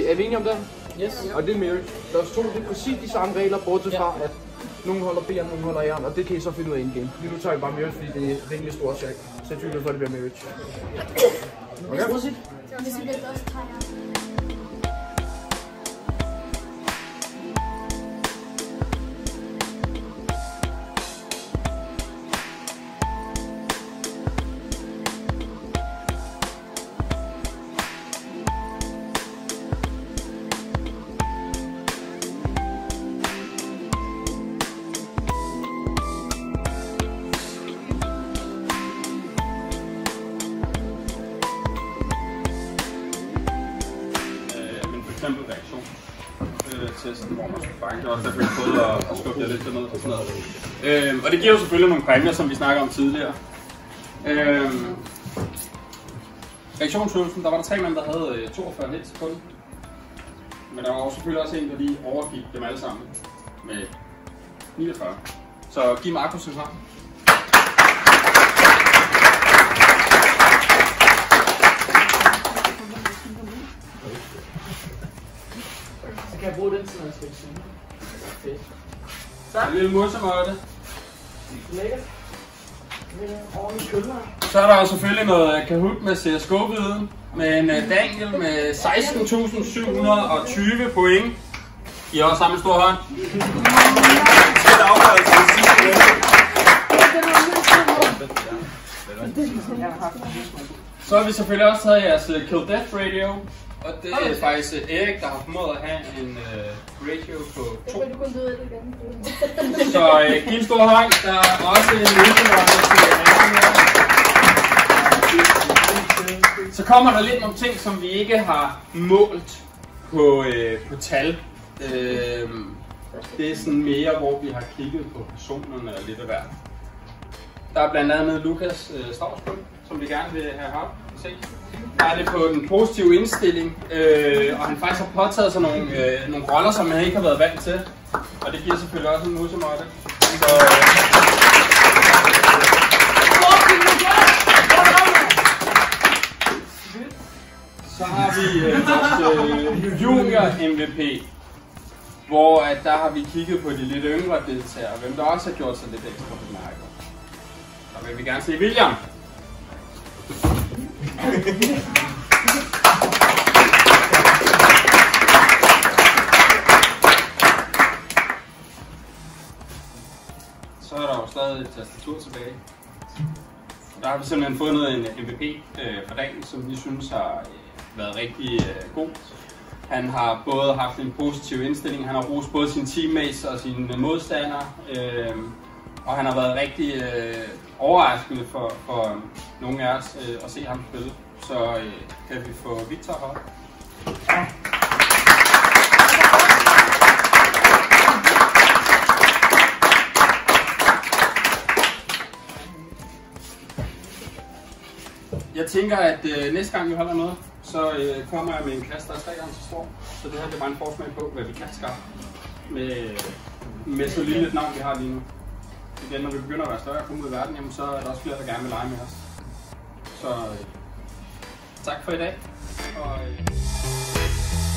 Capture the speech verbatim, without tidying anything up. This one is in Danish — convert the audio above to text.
er vi enige om det? Yes. Og det er Mary. Der er to, det er præcis de samme regler, bortset fra, at nogen holder B'eren, nogen holder A'eren, og det kan I så finde ud af in-game. Lige nu tager vi bare Mary, fordi det er rimelig stort check. Så jeg tvivler for, at det bliver Mary. Okay? Hvis vi lidt også tager eksempel reaktion øh, testen, hvor man skal fange. Det er også derfor, jeg prøvede at, at skubbe jer lidt derned og sådan noget. Øh, og det giver jo selvfølgelig nogle præmier, som vi snakker om tidligere. Øh, reaktionsøvelsen, der var der tre mænd, der havde øh, toogfyrre hits på den. Men der var også selvfølgelig også en, der lige overgik dem alle sammen med niogfyrre. Så giv Markus en hånd. Så kan jeg bruge den til noget skal fedt. Så. En lille motormåtte. Lækkert. Ordentlig køller. Så er der jo selvfølgelig noget Kahoot med C S G O-viden. Med en Daniel med seksten tusind syv hundrede og tyve point. I har også sammen en stor hånd. Så har vi selvfølgelig også taget jeres Kill Death Radio. Og det er faktisk Erik, der har formået at have en uh, ratio på to. Så uh, giv en stor hånd. Der er også en løsning. Så kommer der lidt nogle ting, som vi ikke har målt på, øh, på tal. Øh, det er sådan mere, hvor vi har kigget på personerne og lidt af hvert. Der er blandt andet Lukas øh, Stavsbøl, som vi gerne vil have haft. Se. Der er det på den positive indstilling, øh, og han faktisk har påtaget sig nogle, øh, nogle roller, som han ikke har været vant til. Og det giver selvfølgelig også en musemåtte. Så, øh, Så har vi øh, vores øh, junior M V P, hvor at der har vi kigget på de lidt yngre deltagere, hvem der også har gjort sig lidt ekstra bemærket. Så vil vi gerne se William. Så er der jo stadig et tastatur tilbage. Der har vi simpelthen fundet en M V P øh, for dagen, som vi synes har øh, været rigtig øh, god. Han har både haft en positiv indstilling, han har rost både sine teammates og sine modstandere, øh, og han har været rigtig øh, overraskende for, for nogle af os øh, at se ham spille. Så øh, kan vi få Victor op. Jeg tænker, at øh, næste gang vi holder noget, så øh, kommer jeg med en kasse, der er tre gange så stor. Så det her det er bare en forsmag på, hvad vi kan skaffe med, med så lille et navn, vi har lige nu. Igen, når vi begynder at være større og komme ud i verden, jamen, så er der også flere, der gerne vil lege med os. Så øh, tak for i dag. Og, øh